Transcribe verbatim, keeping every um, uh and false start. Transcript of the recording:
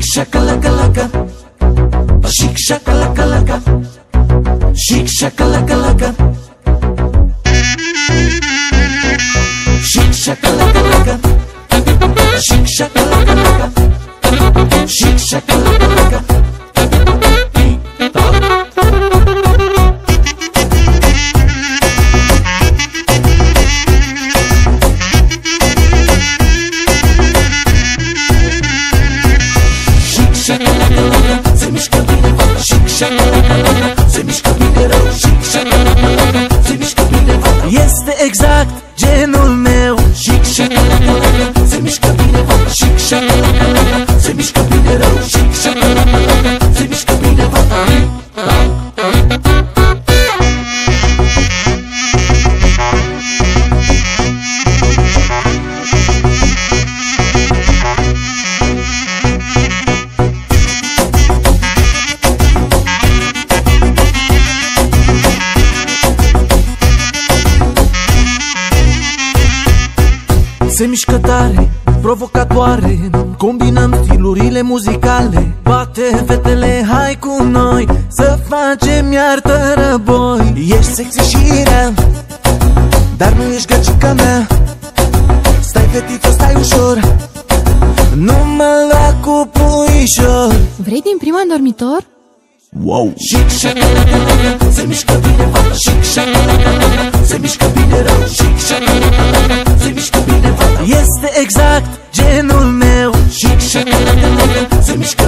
shakalaka, chic shakalaka, chic shakalaka, chic shakalaka, chic shakalaka, chic shakalaka. Se mișcă bine, fata, chic shakalaka, se mișcă bine rău, chic shakalaka, se mișcă bine, fata. Este exact genul meu, chic shakalaka, se mișcă bine, fata, chic shakalaka, se mișcă bine rău, chic shakalaka, se mișcă bine, fata. Se mișcă tare, provocatoare, combinăm stilurile muzicale. Bate fetele, hai cu noi, să facem iartă răboi. Ești sexy și rea, dar nu ești gagica mea. Stai fetiță, stai ușor, nu mă lua cu puișor. Vrei din prima în dormitor? Wow! Chic shakalaka, se mișcă bine, fata, chic shakalaka, se mișcă bine rău, chic shakalaka, se mișcă bine, fata. Este exact genul meu, chic shakalaka, se mișcă